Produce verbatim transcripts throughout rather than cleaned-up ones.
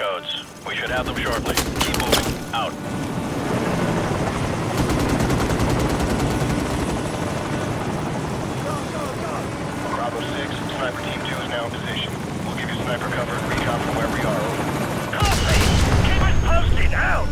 codes. We should have them shortly. Keep moving. Out. Bravo six, Sniper Team two is now in position. We'll give you sniper cover and recon from where we are. Over. Copy! Keep us posted! Out!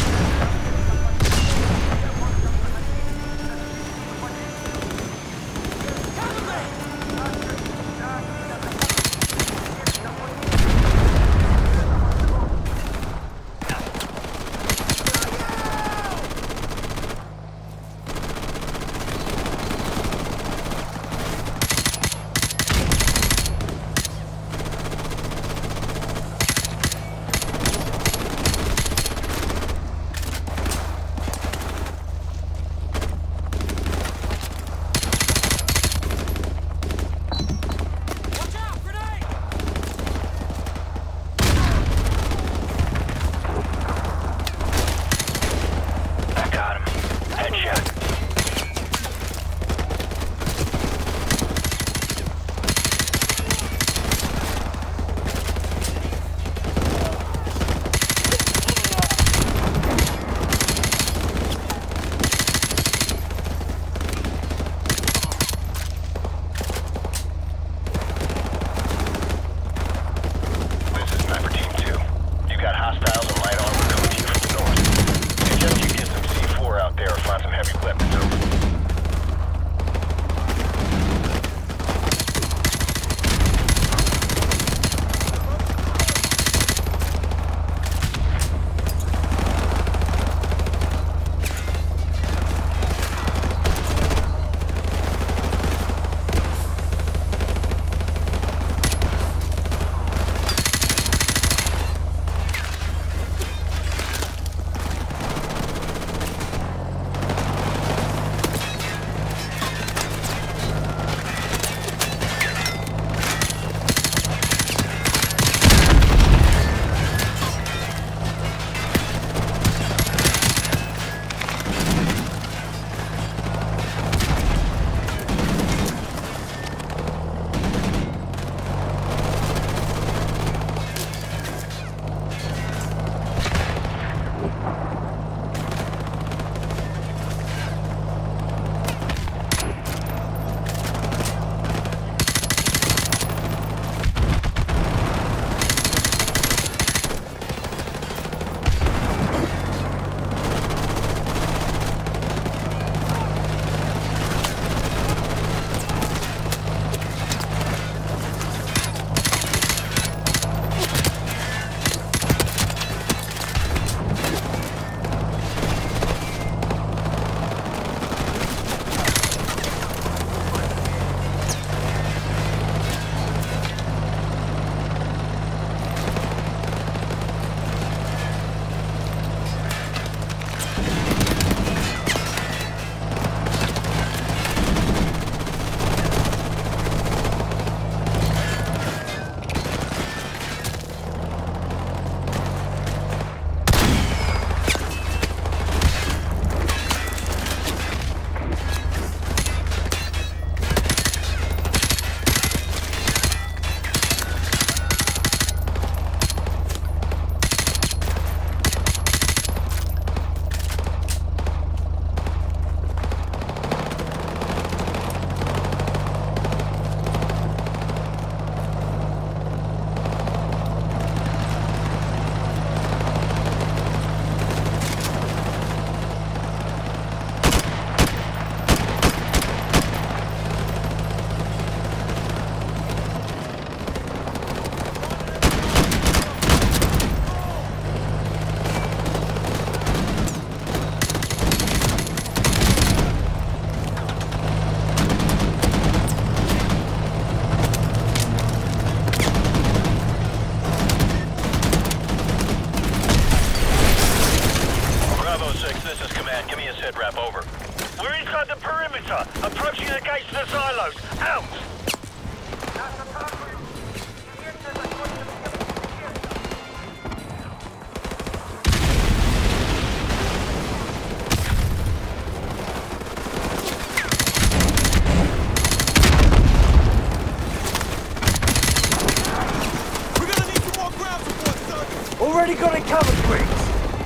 Approaching against the silos. Out! already got it covered, Griggs.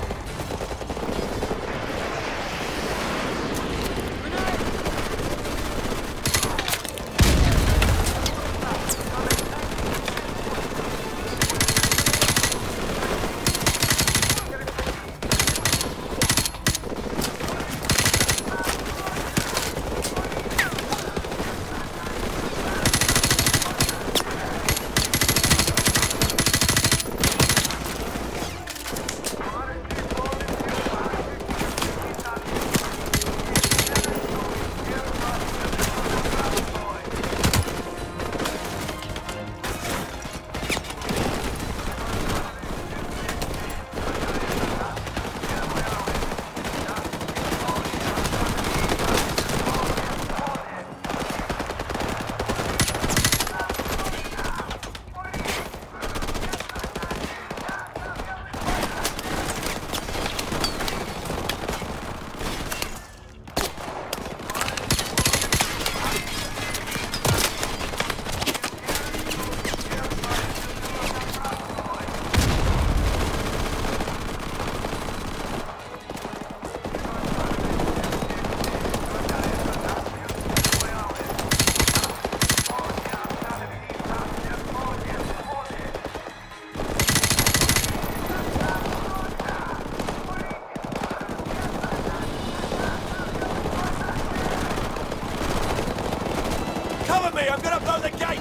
Cover me! I'm gonna blow the gate!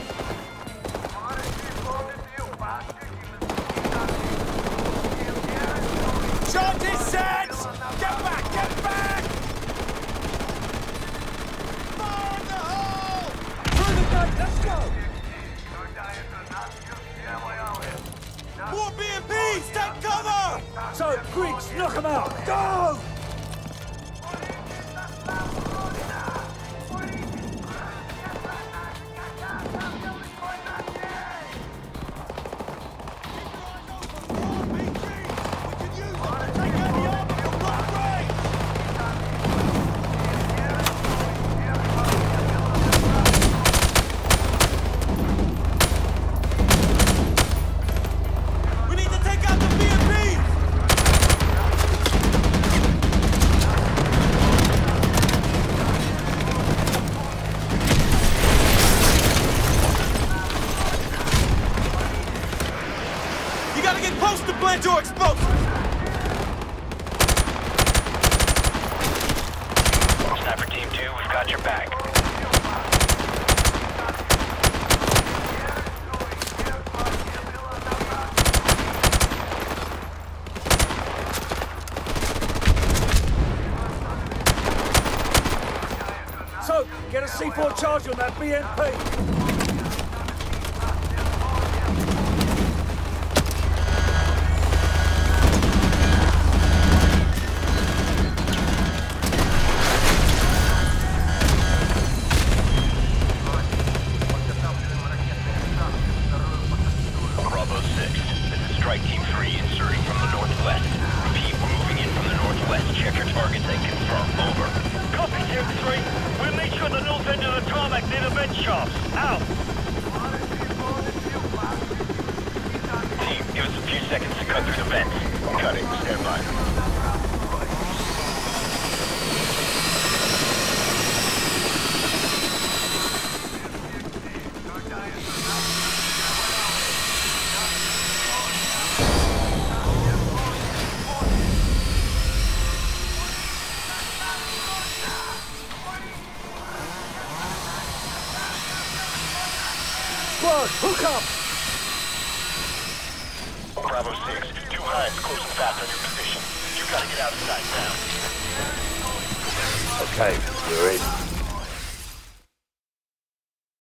Charge his sets! Get back! Get back! Fire in the hole! Through the gate! Let's go! More B M Ps! Take cover! So, Griggs, knock him out! Go! Plant your explosives! Sniper Team two, we've got your back. So, get a C four charge on that B M P! Out! Team, give us a few seconds to cut through the vents. Cutting, stand by. Squad, hook up! Bravo six, two Hinds close and fast on your position. You gotta get outside now. Okay, we're in.